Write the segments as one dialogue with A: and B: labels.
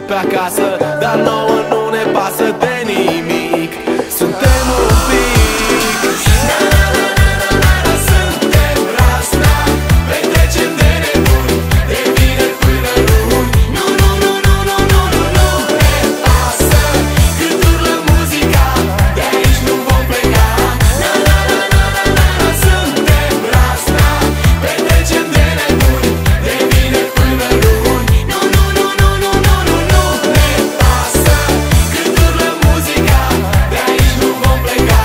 A: pe acasă, dar nouă nu ne pasă de nimic. Suntem un pic. Suntem rasta, petrecem de nebuni, de vineri până luni. Nu, nu, nu, nu, nu, nu, nu, nu ne pasă cât urlă muzica, de aici nu vom pleca. Suntem rasta, petrecem de nebuni, de vineri până luni. Nu, nu, nu, nu, nu, nu, nu, nu ne pasă cât urlă muzica, de aici nu vom pleca.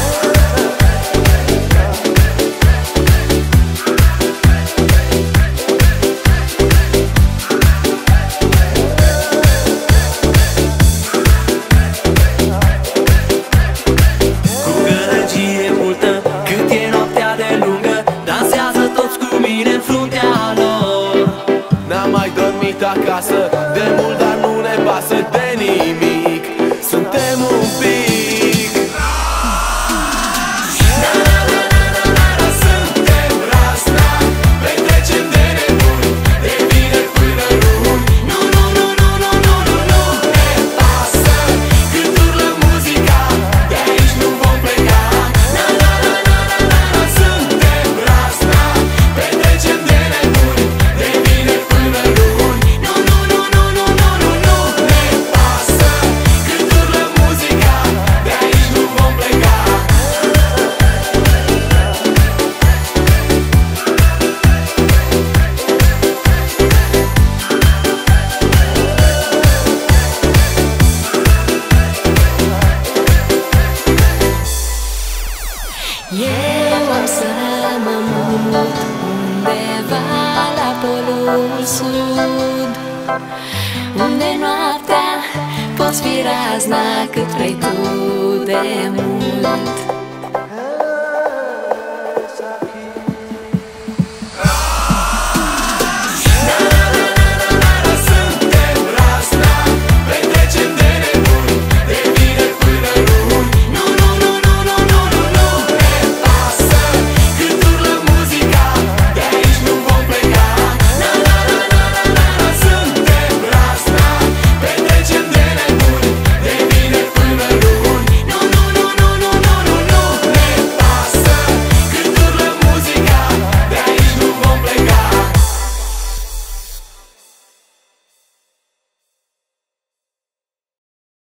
A: Cu gălăgie multă, cât e noaptea de lungă, dansează toți cu mine în fruntea lor. N-am mai dormit acasă de mult, dar nu ne pasă de nimic. Suntem un pic. Suntem rasta, petrecem de nebuni, de vineri până luni. Nu, nu, nu, nu, nu, nu, nu, nu ne pasă cât urlă muzica, de aici nu vom pleca. Suntem rasta, petrecem de nebuni, de vineri până luni. Nu, nu, nu, nu, nu, nu, nu, nu ne pasă cât urlă muzica, de aici nu vom pleca.
B: Eu am să mă mut undeva la polul sud, unde noaptea poți fi razna cât vrei tu de mult.